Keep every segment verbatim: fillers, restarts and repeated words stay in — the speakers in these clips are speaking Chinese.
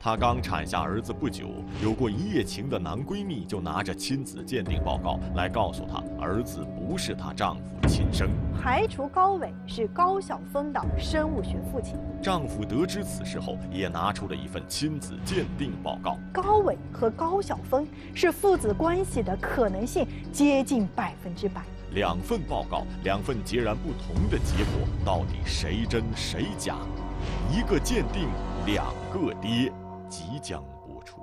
她刚产下儿子不久，有过一夜情的男闺蜜就拿着亲子鉴定报告来告诉她，儿子不是她丈夫亲生， 排除高伟是高晓峰的生物学父亲。 丈夫得知此事后，也拿出了一份亲子鉴定报告。 高伟和高晓峰是父子关系的可能性接近百分之百。 两份报告，两份截然不同的结果，到底谁真谁假？一个鉴定，两个爹，即将播出。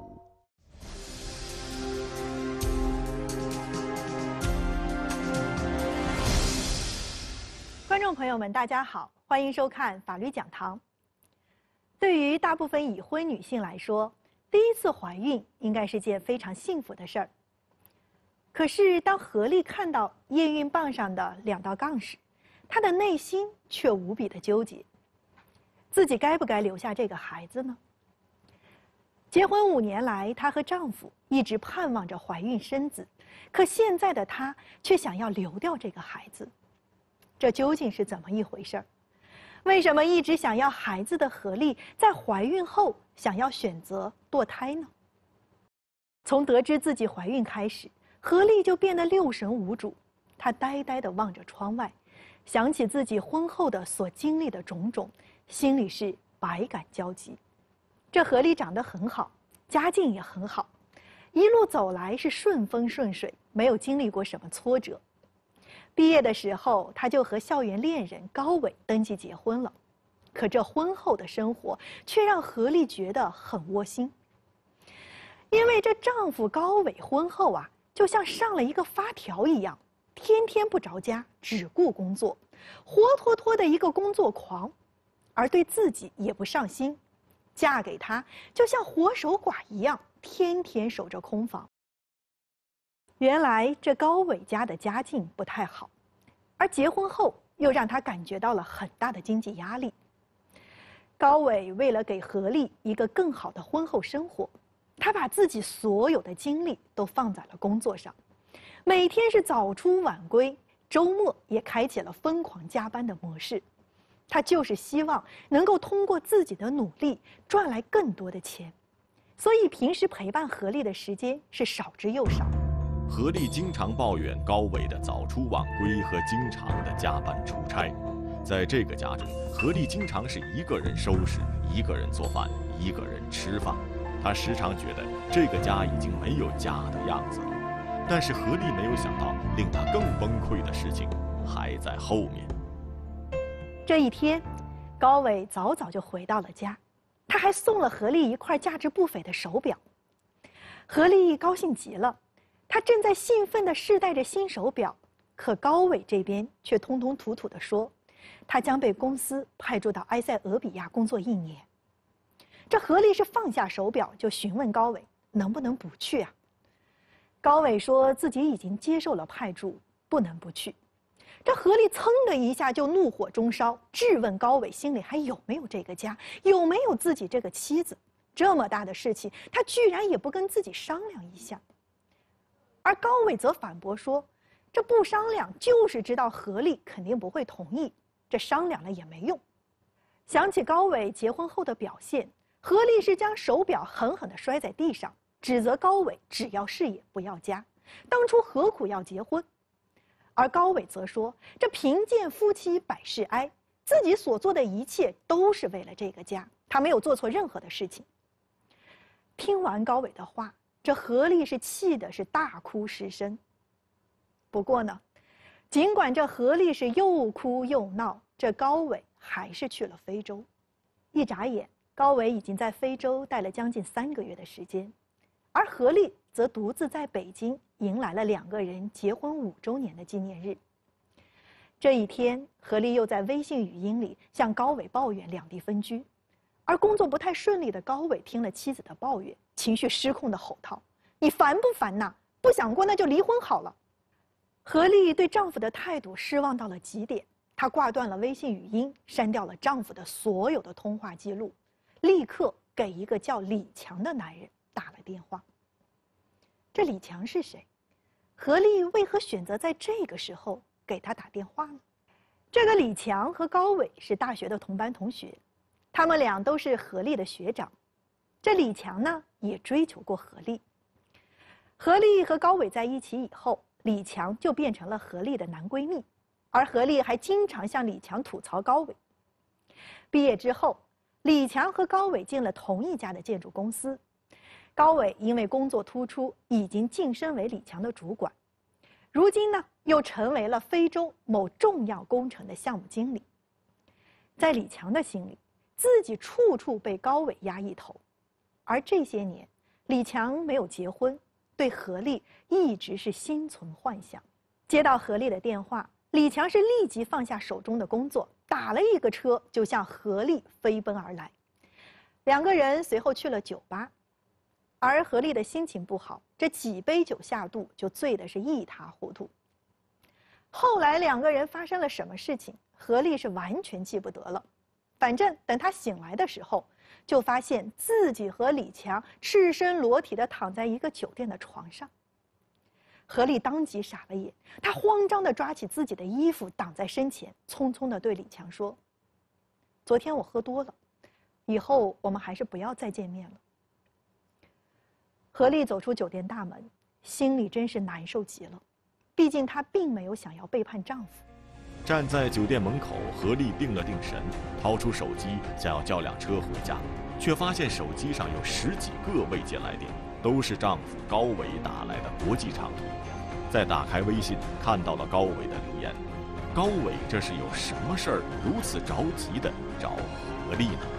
观众朋友们，大家好，欢迎收看法律讲堂。对于大部分已婚女性来说，第一次怀孕应该是件非常幸福的事儿。可是，当何丽看到验孕棒上的两道杠时，她的内心却无比的纠结：自己该不该留下这个孩子呢？结婚五年来，她和丈夫一直盼望着怀孕生子，可现在的她却想要流掉这个孩子，这究竟是怎么一回事儿？为什么一直想要孩子的何丽，在怀孕后想要选择堕胎呢？从得知自己怀孕开始，何丽就变得六神无主，她呆呆地望着窗外，想起自己婚后的所经历的种种，心里是百感交集。这何丽长得很好，家境也很好，一路走来是顺风顺水，没有经历过什么挫折。毕业的时候，她就和校园恋人高伟登记结婚了，可这婚后的生活却让何丽觉得很窝心，因为这丈夫高伟婚后啊，就像上了一个发条一样，天天不着家，只顾工作，活脱脱的一个工作狂，而对自己也不上心。嫁给他就像活守寡一样，天天守着空房。原来这高伟家的家境不太好，而结婚后又让他感觉到了很大的经济压力。高伟为了给何丽一个更好的婚后生活，他把自己所有的精力都放在了工作上，每天是早出晚归，周末也开启了疯狂加班的模式。他就是希望能够通过自己的努力赚来更多的钱，所以平时陪伴何丽的时间是少之又少。 何丽经常抱怨高伟的早出晚归和经常的加班出差。在这个家中，何丽经常是一个人收拾，一个人做饭，一个人吃饭。她时常觉得这个家已经没有家的样子了。但是何丽没有想到，令她更崩溃的事情还在后面。 这一天，高伟早早就回到了家，他还送了何丽一块价值不菲的手表。何丽高兴极了，她正在兴奋地试戴着新手表，可高伟这边却通通土土地说，他将被公司派驻到埃塞俄比亚工作一年。这何丽是放下手表就询问高伟能不能不去啊？高伟说自己已经接受了派驻，不能不去。这何丽噌的一下就怒火中烧，质问高伟心里还有没有这个家，有没有自己这个妻子，这么大的事情他居然也不跟自己商量一下。而高伟则反驳说，这不商量就是知道何丽肯定不会同意，这商量了也没用。想起高伟结婚后的表现，何丽是将手表狠狠地摔在地上，指责高伟只要事业不要家，当初何苦要结婚。而高伟则说，这贫贱夫妻百事哀，自己所做的一切都是为了这个家，他没有做错任何的事情。听完高伟的话，这何丽是气的是大哭失声。不过呢，尽管这何丽是又哭又闹，这高伟还是去了非洲。一眨眼，高伟已经在非洲待了将近三个月的时间，而何丽则独自在北京迎来了两个人结婚五周年的纪念日。这一天，何丽又在微信语音里向高伟抱怨两地分居，而工作不太顺利的高伟听了妻子的抱怨，情绪失控的吼道：“你烦不烦呐？不想过那就离婚好了。”何丽对丈夫的态度失望到了极点，她挂断了微信语音，删掉了丈夫的所有的通话记录，立刻给一个叫李强的男人打了电话。这李强是谁？何丽为何选择在这个时候给他打电话呢？这个李强和高伟是大学的同班同学，他们俩都是何丽的学长。 这李强呢，也追求过何丽。何丽和高伟在一起以后，李强就变成了何丽的男闺蜜，而何丽还经常向李强吐槽高伟。毕业之后，李强和高伟进了同一家的建筑公司。高伟因为工作突出，已经晋升为李强的主管，如今呢，又成为了非洲某重要工程的项目经理。在李强的心里，自己处处被高伟压一头，而这些年，李强没有结婚，对何丽一直是心存幻想。接到何丽的电话，李强是立即放下手中的工作，打了一个车就向何丽飞奔而来。两个人随后去了酒吧，而何丽的心情不好，这几杯酒下肚就醉得是一塌糊涂。后来两个人发生了什么事情，何丽是完全记不得了。反正等她醒来的时候，就发现自己和李强赤身裸体地躺在一个酒店的床上。何丽当即傻了眼，她慌张地抓起自己的衣服挡在身前，匆匆地对李强说：“昨天我喝多了，以后我们还是不要再见面了。”何丽走出酒店大门，心里真是难受极了，毕竟她并没有想要背叛丈夫。 站在酒店门口，何丽定了定神，掏出手机想要叫辆车回家，却发现手机上有十几个未接来电，都是丈夫高伟打来的国际长途。再打开微信，看到了高伟的留言。高伟这是有什么事儿如此着急的找何丽呢？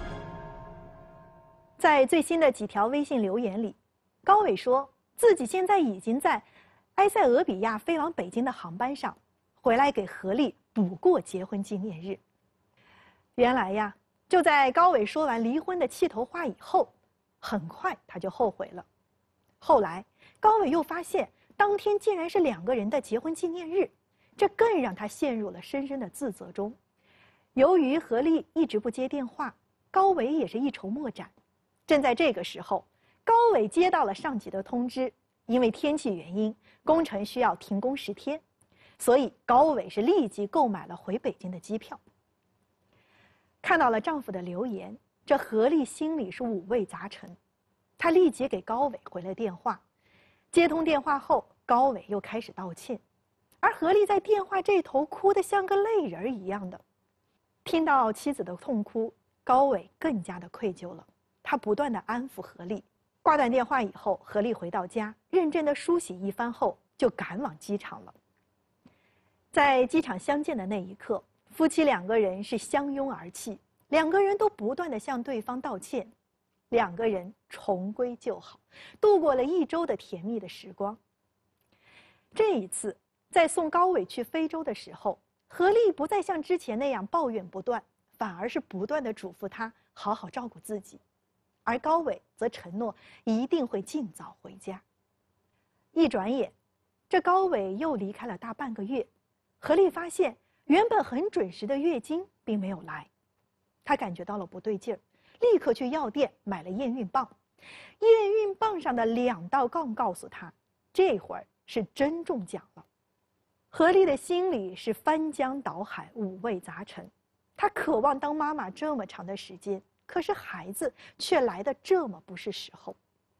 在最新的几条微信留言里，高伟说自己现在已经在埃塞俄比亚飞往北京的航班上，回来给何丽补过结婚纪念日。原来呀，就在高伟说完离婚的气头话以后，很快他就后悔了。后来高伟又发现当天竟然是两个人的结婚纪念日，这更让他陷入了深深的自责中。由于何丽一直不接电话，高伟也是一筹莫展。正在这个时候，高伟接到了上级的通知，因为天气原因，工程需要停工十天，所以高伟是立即购买了回北京的机票。看到了丈夫的留言，这何丽心里是五味杂陈。她立即给高伟回了电话，接通电话后，高伟又开始道歉，而何丽在电话这头哭得像个泪人一样的。听到妻子的痛哭，高伟更加的愧疚了，他不断的安抚何丽。挂断电话以后，何丽回到家，认真的梳洗一番后，就赶往机场了。在机场相见的那一刻，夫妻两个人是相拥而泣，两个人都不断的向对方道歉，两个人重归旧好，度过了一周的甜蜜的时光。这一次，在送高伟去非洲的时候，何丽不再像之前那样抱怨不断，反而是不断的嘱咐他好好照顾自己。而高伟则承诺一定会尽早回家。一转眼，这高伟又离开了大半个月。何丽发现原本很准时的月经并没有来，她感觉到了不对劲儿，立刻去药店买了验孕棒。验孕棒上的两道杠告诉她，这会儿是真中奖了。何丽的心里是翻江倒海，五味杂陈。她渴望当妈妈这么长的时间，可是孩子却来得这么不是时候。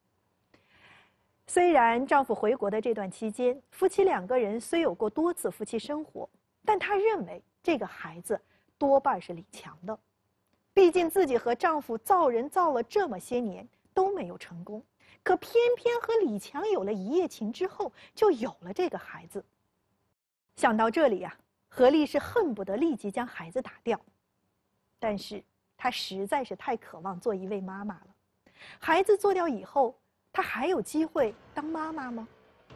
虽然丈夫回国的这段期间，夫妻两个人虽有过多次夫妻生活，但她认为这个孩子多半是李强的。毕竟自己和丈夫造人造了这么些年都没有成功，可偏偏和李强有了一夜情之后，就有了这个孩子。想到这里呀、啊，何丽是恨不得立即将孩子打掉，但是她实在是太渴望做一位妈妈了。孩子做掉以后，她还有机会当妈妈吗？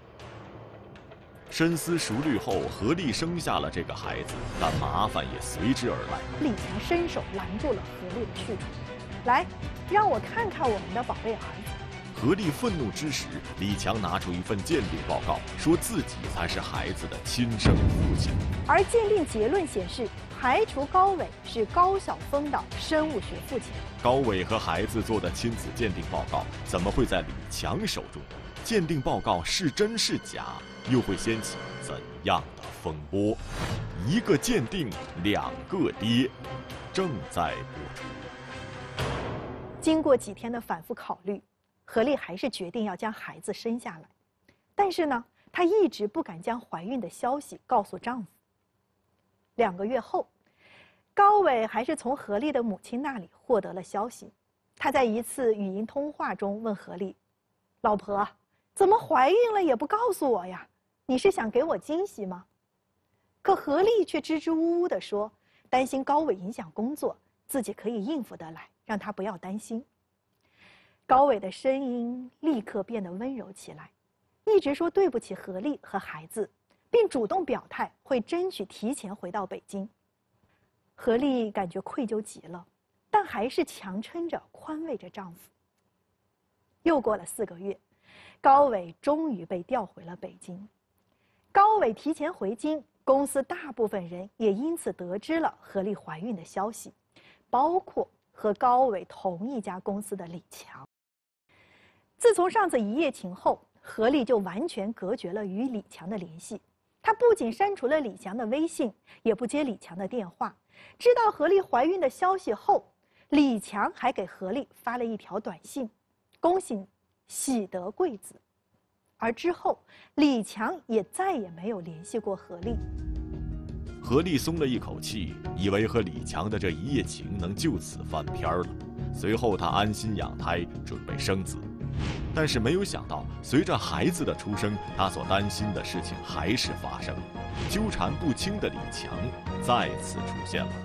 深思熟虑后，何丽生下了这个孩子，但麻烦也随之而来。 李强伸手拦住了何丽的去处，来，让我看看我们的宝贝儿子。 何丽愤怒之时，李强拿出一份鉴定报告，说自己才是孩子的亲生父亲。 而鉴定结论显示，排除高伟是高晓峰的生物学父亲。 高伟和孩子做的亲子鉴定报告怎么会在李强手中？鉴定报告是真是假？又会掀起怎样的风波？一个鉴定，两个爹，正在播出。 经过几天的反复考虑，何丽还是决定要将孩子生下来。但是呢，她一直不敢将怀孕的消息告诉丈夫。两个月后，高伟还是从何丽的母亲那里获得了消息。他在一次语音通话中问何丽：“老婆，怎么怀孕了也不告诉我呀？你是想给我惊喜吗？”可何丽却支支吾吾地说，担心高伟影响工作，自己可以应付得来，让他不要担心。高伟的声音立刻变得温柔起来，一直说对不起何丽和孩子，并主动表态会争取提前回到北京。何丽感觉愧疚极了，但还是强撑着宽慰着丈夫。又过了四个月，高伟终于被调回了北京。高伟提前回京，公司大部分人也因此得知了何丽怀孕的消息，包括和高伟同一家公司的李强。自从上次一夜情后，何丽就完全隔绝了与李强的联系。她不仅删除了李强的微信，也不接李强的电话。知道何丽怀孕的消息后，李强还给何丽发了一条短信，恭喜喜得贵子。而之后，李强也再也没有联系过何丽。 何丽松了一口气，以为和李强的这一夜情能就此翻篇了。随后，她安心养胎，准备生子。但是没有想到，随着孩子的出生，她所担心的事情还是发生了。纠缠不清的李强再次出现了。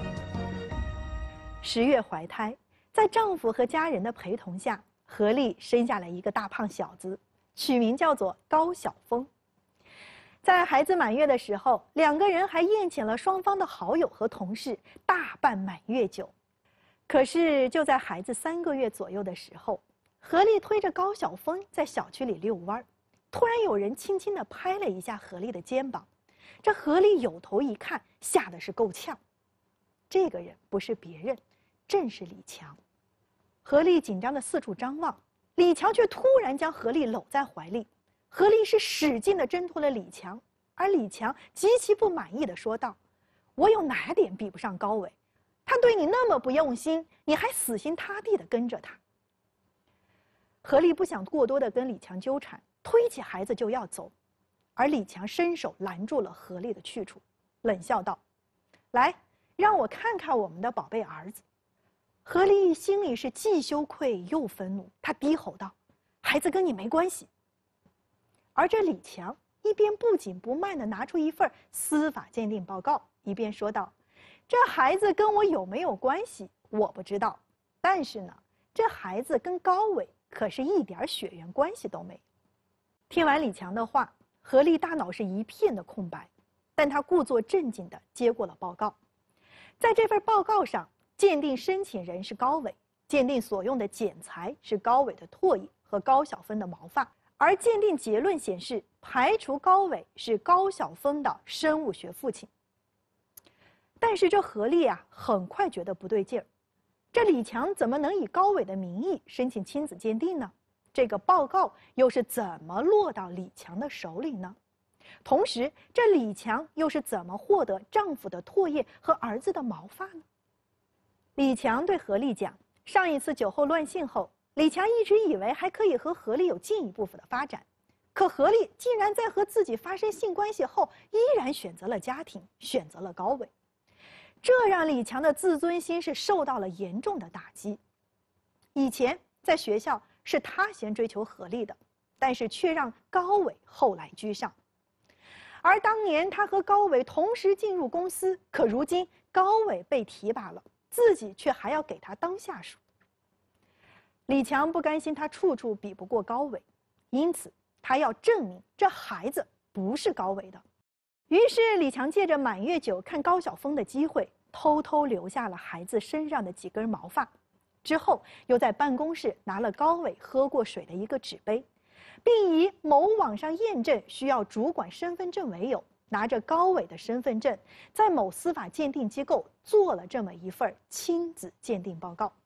十月怀胎，在丈夫和家人的陪同下，何丽生下了一个大胖小子，取名叫做高晓峰。在孩子满月的时候，两个人还宴请了双方的好友和同事，大办满月酒。可是就在孩子三个月左右的时候，何丽推着高晓峰在小区里遛弯，突然有人轻轻地拍了一下何丽的肩膀。这何丽有头一看，吓得是够呛。这个人不是别人，正是李强。何丽紧张地四处张望，李强却突然将何丽搂在怀里。何丽是使劲地挣脱了李强，而李强极其不满意地说道：“我有哪点比不上高伟？他对你那么不用心，你还死心塌地地跟着他。”何丽不想过多地跟李强纠缠，推起孩子就要走。而李强伸手拦住了何丽的去处，冷笑道：“来，让我看看我们的宝贝儿子。”何丽心里是既羞愧又愤怒，她低吼道：“孩子跟你没关系。”而这李强一边不紧不慢地拿出一份司法鉴定报告，一边说道：“这孩子跟我有没有关系，我不知道，但是呢，这孩子跟高伟可是一点血缘关系都没有。”听完李强的话，何丽大脑是一片的空白，但她故作镇静地接过了报告。在这份报告上，鉴定申请人是高伟，鉴定所用的检材是高伟的唾液和高晓峰的毛发，而鉴定结论显示，排除高伟是高晓峰的生物学父亲。但是这何丽啊，很快觉得不对劲儿，这李强怎么能以高伟的名义申请亲子鉴定呢？这个报告又是怎么落到李强的手里呢？同时，这李强又是怎么获得丈夫的唾液和儿子的毛发呢？李强对何丽讲，上一次酒后乱性后，李强一直以为还可以和何丽有进一步的发展，可何丽竟然在和自己发生性关系后，依然选择了家庭，选择了高伟，这让李强的自尊心是受到了严重的打击。以前在学校是他先追求何丽的，但是却让高伟后来居上。而当年他和高伟同时进入公司，可如今高伟被提拔了，自己却还要给他当下属。李强不甘心他处处比不过高伟，因此他要证明这孩子不是高伟的。于是李强借着满月酒看高晓峰的机会，偷偷留下了孩子身上的几根毛发，之后又在办公室拿了高伟喝过水的一个纸杯，并以某网上验证需要主管身份证为由，拿着高伟的身份证，在某司法鉴定机构做了这么一份亲子鉴定报告。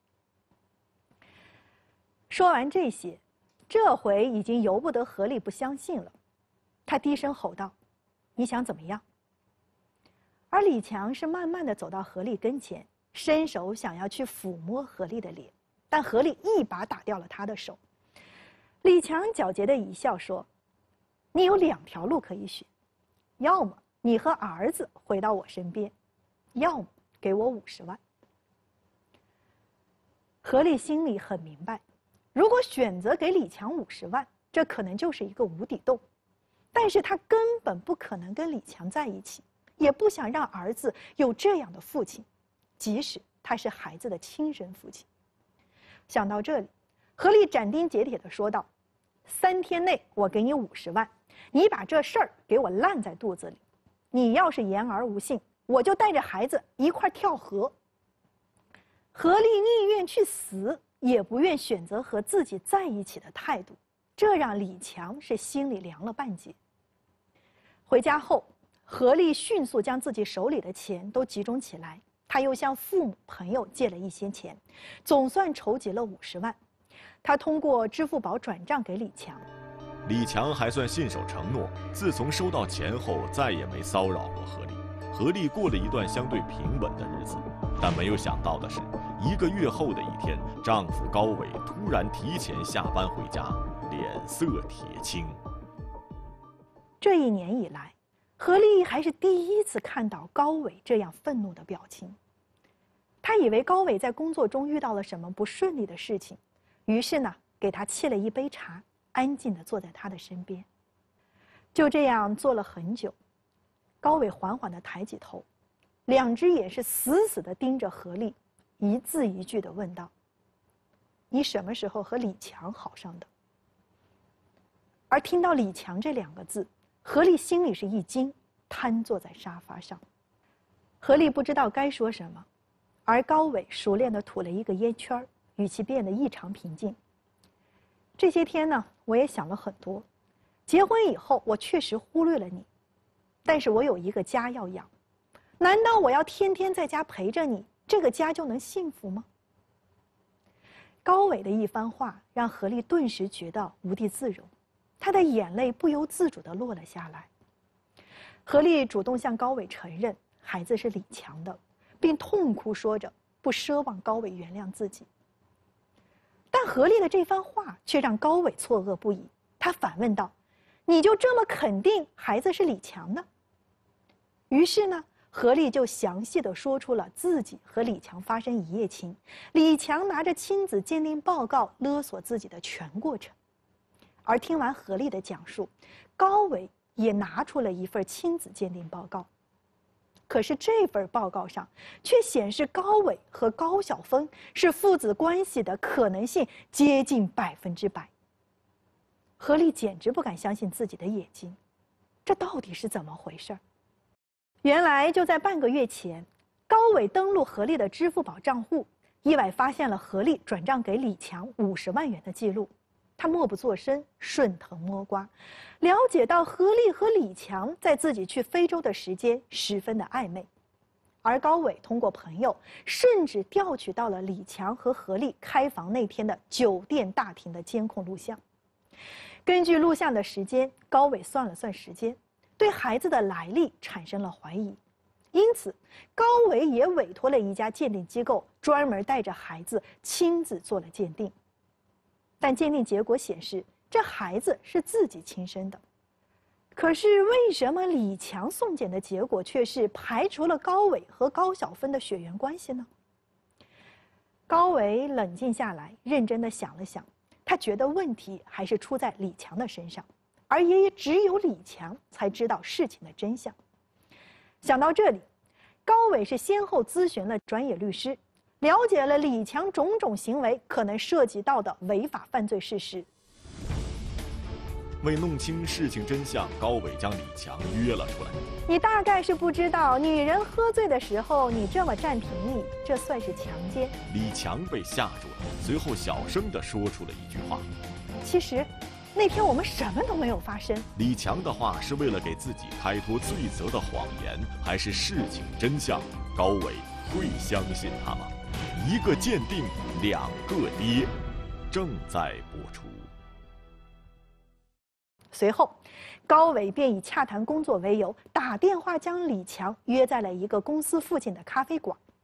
说完这些，这回已经由不得何丽不相信了，他低声吼道：“你想怎么样？”而李强是慢慢地走到何丽跟前，伸手想要去抚摸何丽的脸， 但何丽一把打掉了他的手。李强狡黠地一笑说：“你有两条路可以选，要么你和儿子回到我身边，要么给我五十万。”何丽心里很明白，如果选择给李强五十万，这可能就是一个无底洞。但是他根本不可能跟李强在一起，也不想让儿子有这样的父亲，即使他是孩子的亲生父亲。想到这里，何丽斩钉截铁地说道：“三天内我给你五十万，你把这事儿给我烂在肚子里。你要是言而无信，我就带着孩子一块跳河。”何丽宁愿去死，也不愿选择和自己在一起的态度，这让李强是心里凉了半截。回家后，何丽迅速将自己手里的钱都集中起来，他又向父母、朋友借了一些钱，总算筹集了五十万。他通过支付宝转账给李强。 李强还算信守承诺，自从收到钱后，再也没骚扰过何丽。何丽过了一段相对平稳的日子，但没有想到的是，一个月后的一天，丈夫高伟突然提前下班回家，脸色铁青。 这一年以来，何丽还是第一次看到高伟这样愤怒的表情。她以为高伟在工作中遇到了什么不顺利的事情，于是呢，给他沏了一杯茶，安静地坐在他的身边。就这样坐了很久，高伟缓缓地抬起头，两只眼是死死地盯着何丽，一字一句地问道：“你什么时候和李强好上的？”而听到李强这两个字，何丽心里是一惊，瘫坐在沙发上。何丽不知道该说什么，而高伟熟练地吐了一个烟圈，语气变得异常平静。这些天呢，我也想了很多。结婚以后，我确实忽略了你，但是我有一个家要养。难道我要天天在家陪着你，这个家就能幸福吗？高伟的一番话让何丽顿时觉得无地自容，她的眼泪不由自主地落了下来。何丽主动向高伟承认孩子是李强的，并痛哭说着不奢望高伟原谅自己。但何丽的这番话却让高伟错愕不已，他反问道：“你就这么肯定孩子是李强的？”于是呢，何丽就详细地说出了自己和李强发生一夜情，李强拿着亲子鉴定报告勒索自己的全过程。而听完何丽的讲述，高伟也拿出了一份亲子鉴定报告。可是这份报告上却显示高伟和高晓峰是父子关系的可能性接近百分之百。何丽简直不敢相信自己的眼睛，这到底是怎么回事？原来就在半个月前，高伟登录何丽的支付宝账户，意外发现了何丽转账给李强五十万元的记录。他默不作声，顺藤摸瓜，了解到何丽和李强在自己去非洲的时间十分的暧昧，而高伟通过朋友，甚至调取到了李强和何丽开房那天的酒店大厅的监控录像。根据录像的时间，高伟算了算时间，对孩子的来历产生了怀疑，因此高伟也委托了一家鉴定机构，专门带着孩子亲自做了鉴定。但鉴定结果显示，这孩子是自己亲生的。可是为什么李强送检的结果却是排除了高伟和高晓峰的血缘关系呢？高伟冷静下来，认真地想了想，他觉得问题还是出在李强的身上，而也只有李强才知道事情的真相。想到这里，高伟是先后咨询了专业律师，了解了李强种种行为可能涉及到的违法犯罪事实。 为弄清事情真相，高伟将李强约了出来。 你大概是不知道，女人喝醉的时候你这么占便宜，这算是强奸。 李强被吓住了，随后小声地说出了一句话： 其实那天我们什么都没有发生。 李强的话是为了给自己开脱罪责的谎言，还是事情真相？高伟会相信他吗？一个鉴定，两个爹，正在播出。 随后，高伟便以洽谈工作为由，打电话将李强约在了一个公司附近的咖啡馆。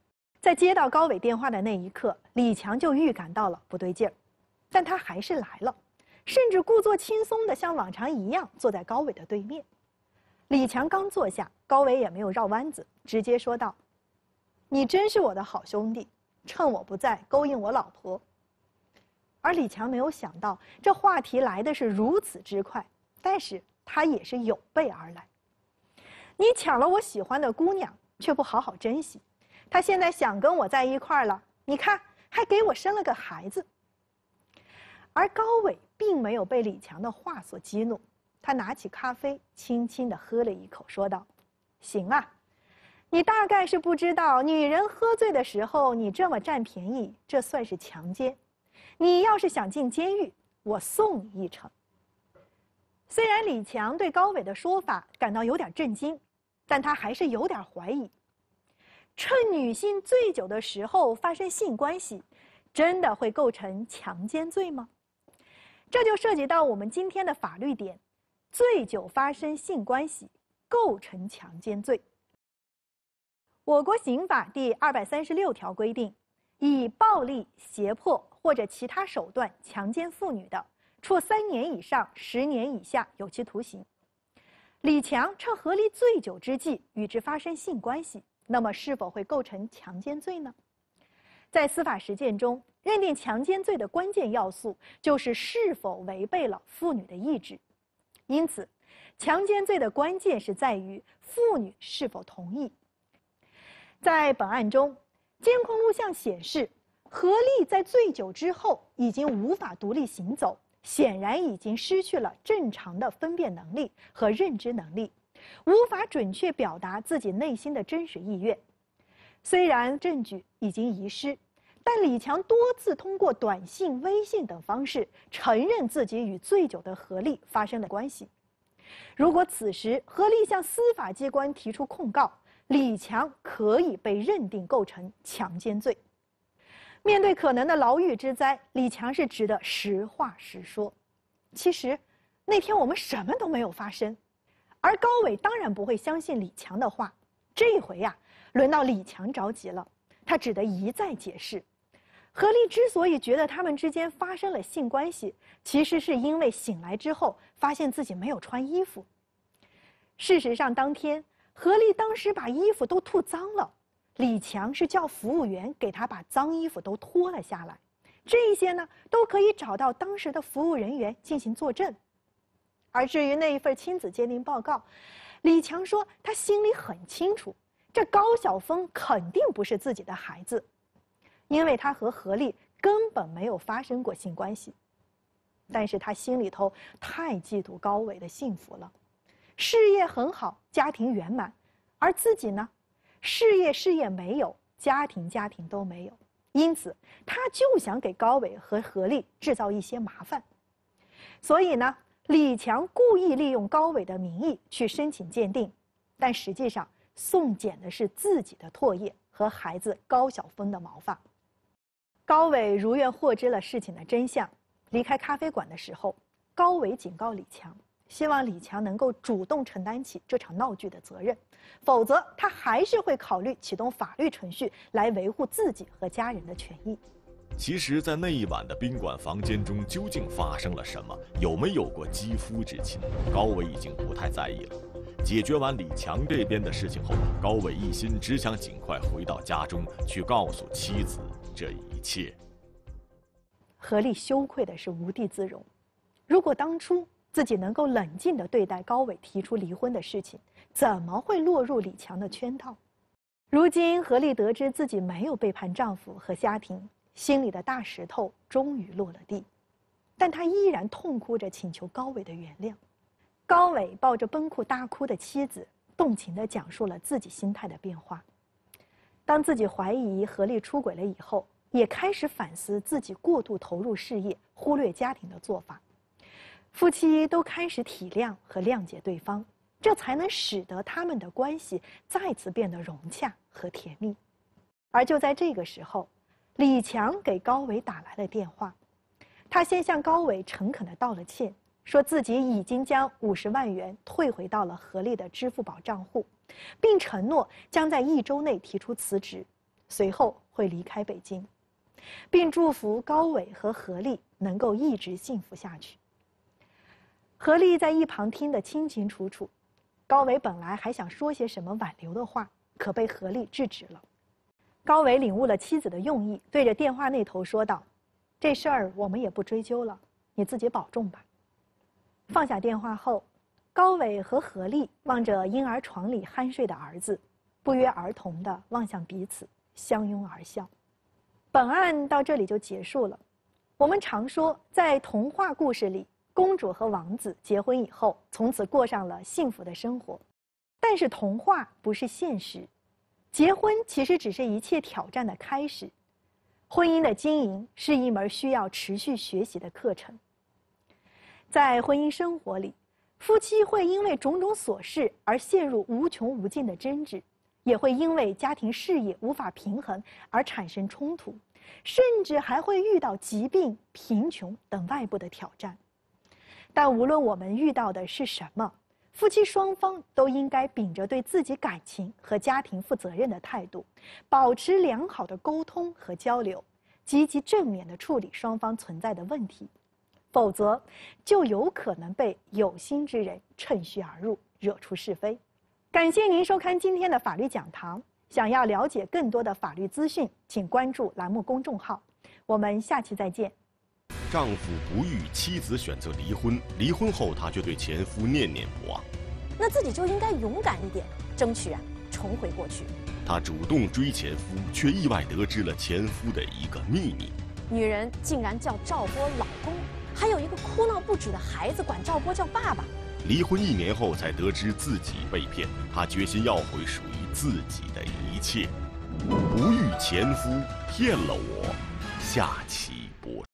在接到高伟电话的那一刻，李强就预感到了不对劲儿，但他还是来了，甚至故作轻松地像往常一样坐在高伟的对面。李强刚坐下，高伟也没有绕弯子，直接说道：“你真是我的好兄弟，趁我不在勾引我老婆。”而李强没有想到，这话题来的是如此之快，但是他也是有备而来。你抢了我喜欢的姑娘，却不好好珍惜，她现在想跟我在一块儿了，你看还给我生了个孩子。而高伟并没有被李强的话所激怒，他拿起咖啡，轻轻地喝了一口，说道：“行啊，你大概是不知道，女人喝醉的时候，你这么占便宜，这算是强奸。你要是想进监狱，我送你一程。”虽然李强对高伟的说法感到有点震惊，但他还是有点怀疑：趁女性醉酒的时候发生性关系，真的会构成强奸罪吗？这就涉及到我们今天的法律点：醉酒发生性关系构成强奸罪。我国刑法第二百三十六条规定，以暴力、胁迫或者其他手段强奸妇女的，处三年以上十年以下有期徒刑。李强趁何丽醉酒之际与之发生性关系，那么是否会构成强奸罪呢？在司法实践中，认定强奸罪的关键要素就是是否违背了妇女的意志。因此，强奸罪的关键是在于妇女是否同意。在本案中，监控录像显示，何丽在醉酒之后已经无法独立行走，显然已经失去了正常的分辨能力和认知能力，无法准确表达自己内心的真实意愿。虽然证据已经遗失，但李强多次通过短信、微信等方式承认自己与醉酒的何丽发生了关系。如果此时何丽向司法机关提出控告，李强可以被认定构成强奸罪。面对可能的牢狱之灾，李强是只得实话实说。其实，那天我们什么都没有发生。而高伟当然不会相信李强的话。这回呀、啊，轮到李强着急了，他只得一再解释。何丽之所以觉得他们之间发生了性关系，其实是因为醒来之后发现自己没有穿衣服。事实上，当天何丽当时把衣服都吐脏了，李强是叫服务员给他把脏衣服都脱了下来。这些呢，都可以找到当时的服务人员进行作证。而至于那一份亲子鉴定报告，李强说他心里很清楚，这高晓峰肯定不是自己的孩子，因为他和何丽根本没有发生过性关系。但是他心里头太嫉妒高伟的幸福了，事业很好，家庭圆满，而自己呢，事业事业没有，家庭家庭都没有，因此他就想给高伟和何丽制造一些麻烦。所以呢，李强故意利用高伟的名义去申请鉴定，但实际上送检的是自己的唾液和孩子高晓峰的毛发。高伟如愿获知了事情的真相，离开咖啡馆的时候，高伟警告李强，希望李强能够主动承担起这场闹剧的责任，否则他还是会考虑启动法律程序来维护自己和家人的权益。 其实，在那一晚的宾馆房间中，究竟发生了什么？有没有过肌肤之亲？高伟已经不太在意了。解决完李强这边的事情后，高伟一心只想尽快回到家中去告诉妻子这一切。 何丽羞愧的是无地自容。如果当初自己能够冷静地对待高伟提出离婚的事情，怎么会落入李强的圈套？如今何丽得知自己没有背叛丈夫和家庭，心里的大石头终于落了地，但她依然痛哭着请求高伟的原谅。高伟抱着崩溃大哭的妻子，动情地讲述了自己心态的变化。当自己怀疑何丽出轨了以后，也开始反思自己过度投入事业、忽略家庭的做法。夫妻都开始体谅和谅解对方，这才能使得他们的关系再次变得融洽和甜蜜。而就在这个时候，李强给高伟打来了电话，他先向高伟诚恳地道了歉，说自己已经将五十万元退回到了何丽的支付宝账户，并承诺将在一周内提出辞职。 随后会离开北京，并祝福高伟和何丽能够一直幸福下去。何丽在一旁听得清清楚楚，高伟本来还想说些什么挽留的话，可被何丽制止了。高伟领悟了妻子的用意，对着电话那头说道：“这事儿我们也不追究了，你自己保重吧。”放下电话后，高伟和何丽望着婴儿床里酣睡的儿子，不约而同地望向彼此，相拥而笑。本案到这里就结束了。我们常说，在童话故事里，公主和王子结婚以后，从此过上了幸福的生活。但是童话不是现实，结婚其实只是一切挑战的开始。婚姻的经营是一门需要持续学习的课程。在婚姻生活里，夫妻会因为种种琐事而陷入无穷无尽的争执，也会因为家庭事业无法平衡而产生冲突，甚至还会遇到疾病、贫穷等外部的挑战。但无论我们遇到的是什么，夫妻双方都应该秉着对自己感情和家庭负责任的态度，保持良好的沟通和交流，积极正面地处理双方存在的问题。否则，就有可能被有心之人趁虚而入，惹出是非。感谢您收看今天的法律讲堂。想要了解更多的法律资讯，请关注栏目公众号。我们下期再见。 丈夫不育，妻子选择离婚，离婚后她却对前夫念念不忘。 那自己就应该勇敢一点，争取啊重回过去。 她主动追前夫，却意外得知了前夫的一个秘密。 女人竟然叫赵波老公，还有一个哭闹不止的孩子管赵波叫爸爸。 离婚一年后才得知自己被骗，她决心要回属于自己的一切。不育前夫骗了我，下期。